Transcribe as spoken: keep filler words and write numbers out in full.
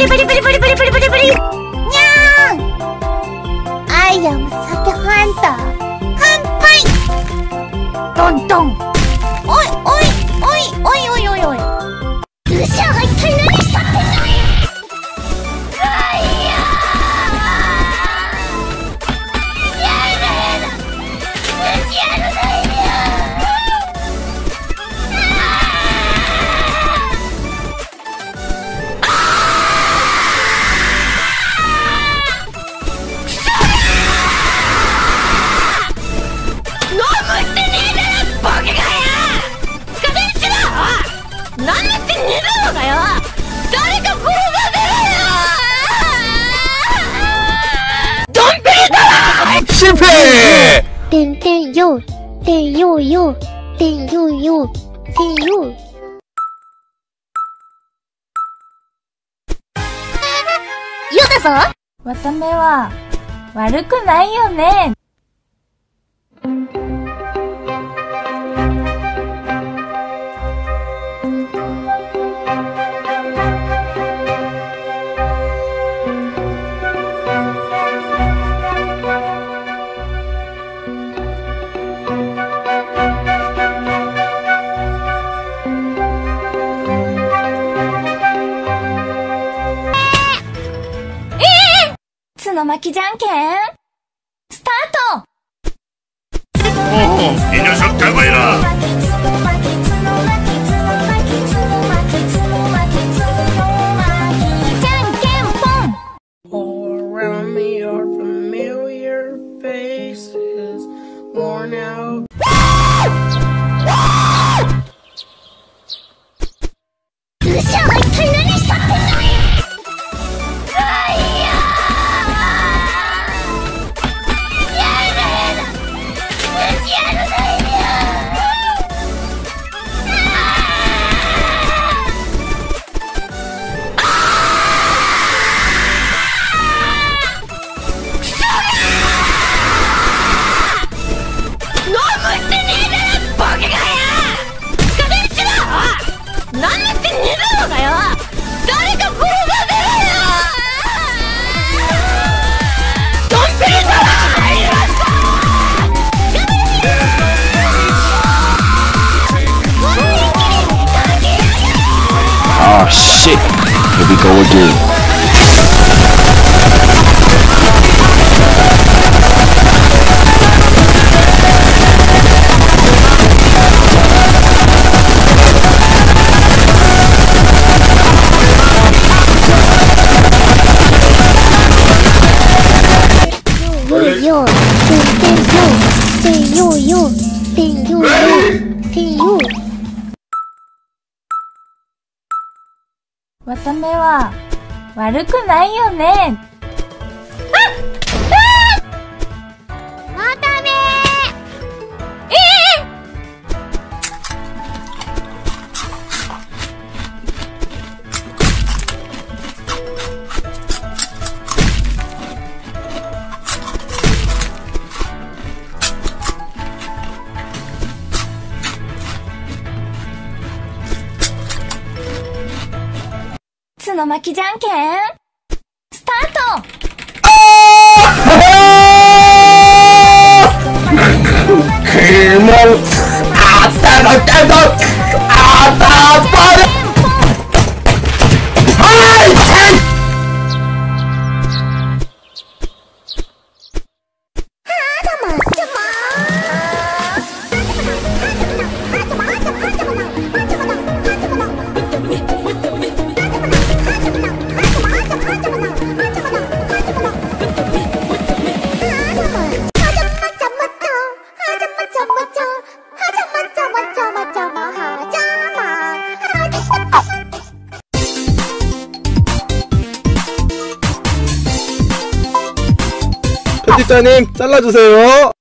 リプリプリプリプリプリプリプリにゃーん I am サケハンター乾杯ドンドンおいおいおいおいおいおいおいルシャーが一体何したってんのよガイヤーやだやだルシアのガイヤなんだってねえだろうがよ誰か殺させろよドンピリだろ 실패! てんてんよてんよよてんよよてんよよだぞわためは悪くないよね。角巻きじゃんけんスタート。 おお、いなしょったまえら。 All around me are familiar faces, worn out. ルシャーが一体何したってんのよ Oh shit, here we go again. Yo, ten yo, ten yo yo, ten yo yo, ten yo. わためは悪くないよね。 わためええ角巻きじゃんけんスタート。 Kemo, hasta los dedos, hasta por. ¡Ay! 편집자님 잘라주세요.